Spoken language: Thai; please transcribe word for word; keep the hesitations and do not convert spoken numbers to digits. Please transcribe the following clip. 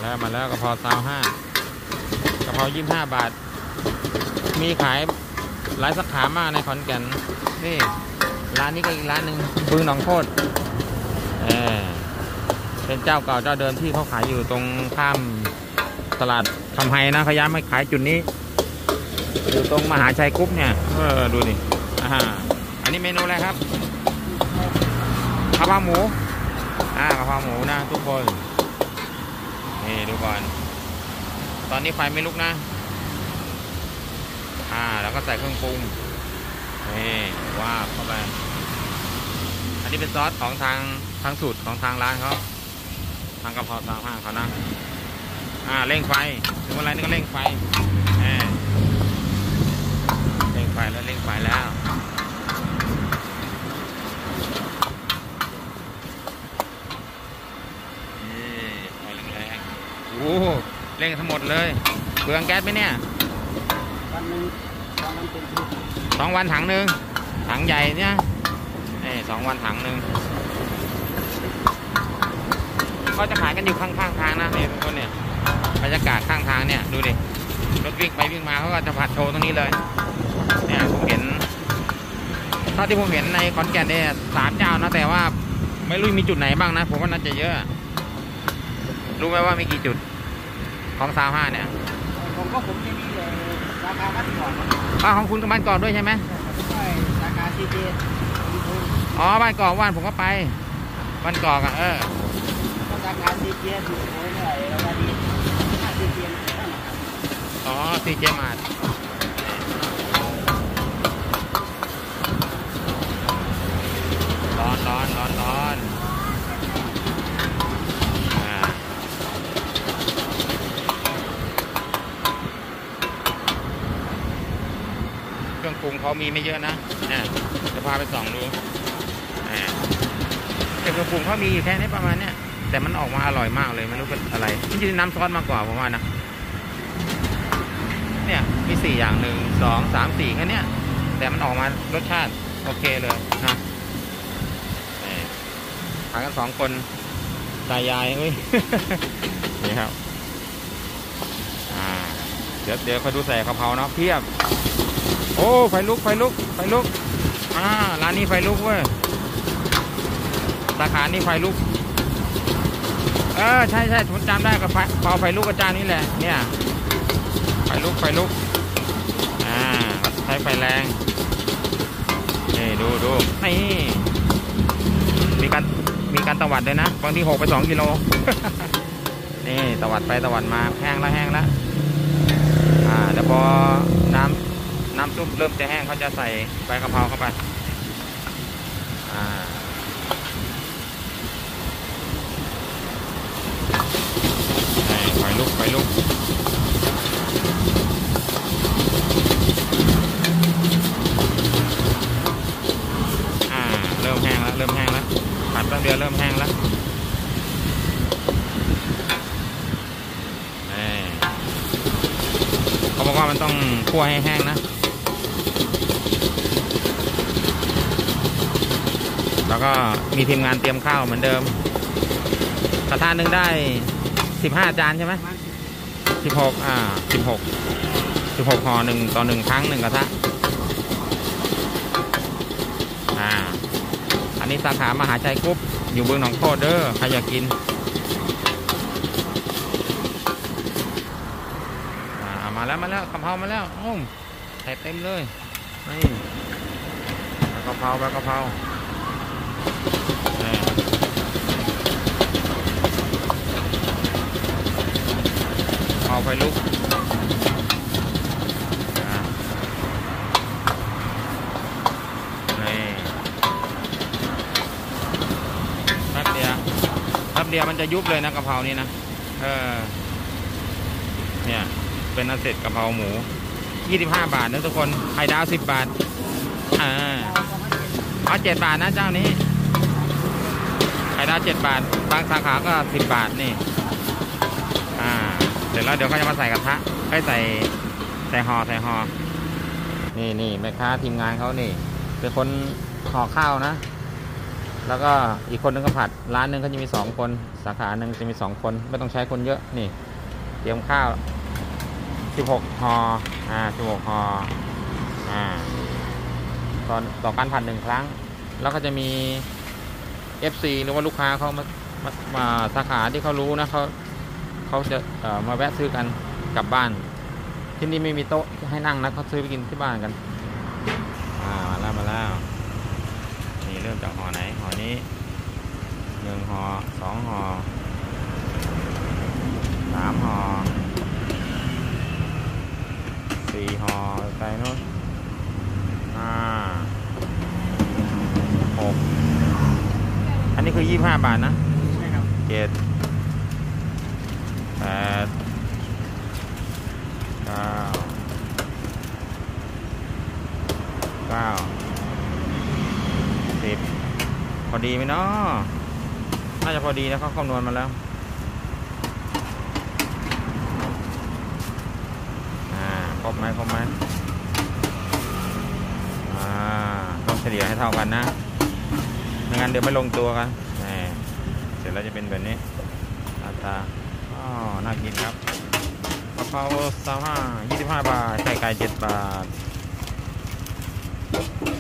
แล้วมาแล้วกะเพราซาวห้ากะเพรายี่สิบห้าบาทมีขายหลายสาขามากในขอนแก่นนี่ร้านนี้ก็อีกร้านหนึ่งบึงหนองโคตรเออเป็นเจ้าเก่าเจ้าเดิมที่เขาขายอยู่ตรงข้ามตลาดคำไฮนะพยายามไม่ขายจุดนี้อยู่ตรงมหาชัยกรุ๊ปเนี่ยเออดูดิอ่าอันนี้เมนูอะไรครับกะเพราหมูอ่ากะเพราหมูนะทุกคนนี่ดูก่อนตอนนี้ไฟไม่ลุกนะอ่าแล้วก็ใส่เครื่องปรุงนี่ว้าวเข้าไปอันนี้เป็นซอสของทางทางสูตรของทางร้านเขาทางกะเพราทางห้างเขานะอ่าเร่งไฟถึงเวลานี้ก็เร่งไฟเร่งไฟแล้วเร่งไฟแล้วนี่ไฟแรงๆโอ้เร่งทั้งหมดเลยเปลืองแก๊สไหมเนี่ยวันนึงวันนึงเป็นสองวันถังหนึ่งถังใหญ่เนี่ยนี่สองวันถังหนึ่งก็จะขายกันอยู่ข้างๆทางนะนี่ทุกคนเนี่ยบรรยากาศข้างทางเนี่ยดูดิรถวิ่งไปวิ่งมาเขาก็จะผัดโชว์ตรงนี้เลยเนี่ยผมเห็นเท่าที่ผมเห็นในขอนแก่นเนี่ยสามเจ้านะแต่ว่าไม่รู้มีจุดไหนบ้างนะผมว่าน่าจะเยอะรู้ไหมว่ามีกี่จุดของซาวห้าเนี่ยผมก็ผมที่นี่เลยราคาบ้านก่อนอ๋อของคุณกับบ้านก่อนด้วยใช่ไหมใช่ราคาซีเจอ๋อบ้านก่อนว่านผมก็ไปบ้านก่อนอ่ะเออราคาซีเจถูกโอ้ยเลยราคาดีซีเจอ๋อซีเจมาดร้อนร้อนร้อนร้อนเครื่องปรุงเขามีไม่เยอะนะเนี่ยจะพาไปส่องดูแต่เครื่องปรุงเขามีอยู่แค่นี้ประมาณเนี้ยแต่มันออกมาอร่อยมากเลยไม่รู้เป็นอะไรจริงๆน้ำซอสมากกว่าผมว่านะเนี่ยมีสี่อย่างหนึ่งสองสามสี่แค่นี้แต่มันออกมารสชาติโอเคเลยนะทานกันสองคนตายายเฮ้ยนี่ครับอ่าเดี๋ยวเดี๋ยวคอยดูใส่กะเพราเนาะเพียบโอ้ไฟลุกไฟลุกไฟลุกอ่าร้านนี้ไฟลุกเว้ยสาขานี้ไฟลุกเออใช่ใช่ผมจำได้กับไฟเป่าไฟลุกอาจารย์นี่แหละเนี่ยไฟลุกไฟลุกอ่าใช้ไฟแรงนี่ดูดูนี่มีการมีการตวัดเลยนะบางทีหกไปสองกิโล นี่ตวัดไปตวัดมาแห้งแล้วแห้งแล้วอ่าเดี๋ยวพอน้ำน้ำซุปเริ่มจะแห้งเขาจะใส่ใบกะเพราเข้าไปอ่าไฟลุกไฟลุกอ่าเริ่มแห้งแล้วเริ่มแห้งแล้วผัดแป๊บเดียวเริ่มแห้งแล้วเขาบอกว่ามันต้องคั่วให้แห้งนะแล้วก็มีทีมงานเตรียมข้าวเหมือนเดิมกระทะหนึ่งได้สิบห้าจานใช่ไหมสิบหกอ่าสิบหกสิบหกห่อหนึ่งต่อหนึ่งครั้งหนึ่งกระทะอ่าอันนี้สาขามหาชัยกรุ๊ปอยู่บึงหนองโคตรเด้อใครอยากกินอ่ามาแล้วมาแล้วกะเพรามาแล้วโอ้มใส่เต็มเลยนี่กะเพราแบบกะเพราเอาไฟลุกนี่แป๊บเดียวแป๊บเดียวมันจะยุบเลยนะกะเพรานี้นะเออเนี่ยเป็นอันเสร็จกะเพราหมูยี่สิบห้าบาทนะทุกคนไข่ดาวสิบบาทอ่าเอาเจ็ดบาทนะเจ้านี้ไข่ดาวเจ็ดบาทบางสาขาก็สิบบาทนี่อ่าเสร็จแล้วเดี๋ยวเขาจะมาใส่กระทะให้ใส่ใส่ห่อใส่ห่อนี่นี่แม่ค้าทีมงานเขานี่เป็นคนห่อข้าวนะแล้วก็อีกคนนึงก็ผัดร้านนึงเขาจะมีสองคนสาขาหนึ่งจะมีสองคนไม่ต้องใช้คนเยอะนี่เตรียมข้าวสิบหกห่ออ่าสิบหกห่ออ่าตอนต่อการผัดหนึ่งครั้งแล้วก็จะมี เอฟ ซี หรือว่าลูกค้าเขามามามาสาขาที่เขารู้นะเขาเขาจะเอ่อมาแวะซื้อกันกลับบ้านที่นี่ไม่มีโต๊ะให้นั่งนะเขาซื้อไปกินที่บ้านกันอ่ามาแล้วมาแล้วนี่เริ่มจากห่อไหนห่อนี้หนึ่งห่อสองห่อสามห่อสี่ห่อไปโน้นห้าหกอันนี้คือยี่สิบห้าบาทนะใช่ครับเจ็ดแปดเก้าเก้าสิบพอดีไหมเนาะน่าจะพอดีนะเขาคำนวณมาแล้วอ่าครบไหมครบไหมอ่าต้องเฉลี่ยให้เท่ากันนะไม่งั้นเดี๋ยวไม่ลงตัวกันนี่เสร็จแล้วจะเป็นแบบนี้หน้าตาอ๋อน่ากินครับกะเพราสามห้ายี่สิบห้าบาทไข่ไก่เจ็ดบาท